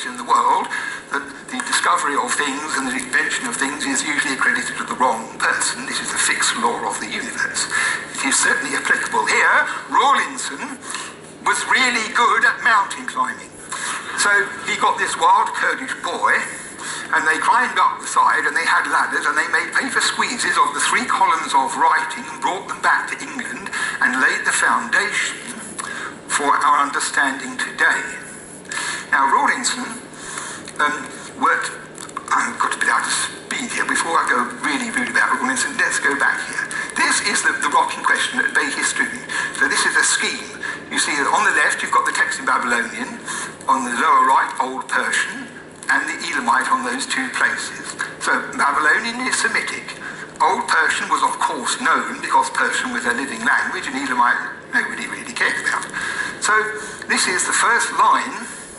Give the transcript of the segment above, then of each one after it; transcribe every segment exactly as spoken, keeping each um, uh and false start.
in the world that the discovery of things and the invention of things is usually accredited to the wrong person. This is a fixed law of the universe. It is certainly applicable here. Rawlinson was really good at mountain climbing. So he got this wild Kurdish boy, and they climbed up the side, and they had ladders, and they made paper squeezes of the three columns of writing and brought them back to England and laid the foundation for our understanding today. Now, Rawlinson um, worked, I've got a bit out of speed here. Before I go really rude about Rawlinson, let's go back here. This is the, the rocking question at Behistun. So this is a scheme. You see that on the left you've got the text in Babylonian, on the lower right Old Persian, and the Elamite on those two places. So Babylonian is Semitic. Old Persian was of course known because Persian was a living language, and Elamite nobody really cared about. So this is the first line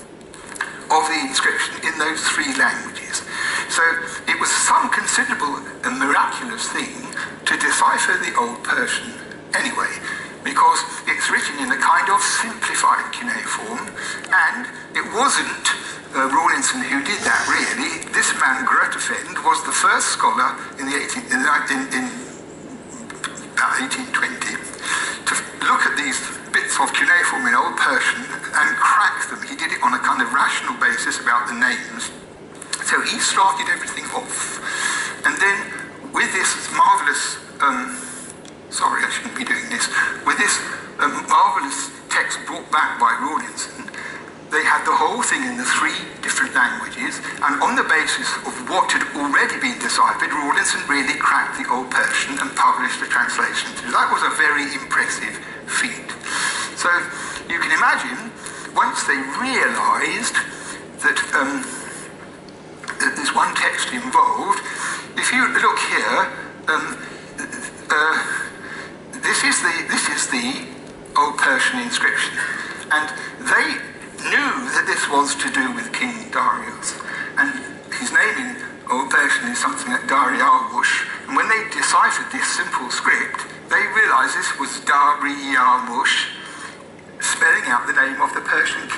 of the inscription in those three languages. So it was some considerable and miraculous thing to decipher the Old Persian anyway, because it's written in a kind of simplified cuneiform, and it wasn't uh, Rawlinson who did that really. This man, Grotefend, was the first scholar in the eighteenth, in, in, in about eighteen twenty to look at these bits of cuneiform in Old Persian and crack them. He did it on a kind of rational basis about the names. So he started everything off, and then with this marvellous um, sorry, I shouldn't be doing this. With this um, marvellous text brought back by Rawlinson, they had the whole thing in the three different languages, and on the basis of what had already been deciphered, Rawlinson really cracked the Old Persian and published the translation. So that was a very impressive feat. So you can imagine, once they realised that, um, that there's one text involved, if you look here, um, uh, This is the this is the Old Persian inscription, and they knew that this was to do with King Darius, and his name in Old Persian is something like Dariavush. And when they deciphered this simple script, they realised this was Dariavush, spelling out the name of the Persian king.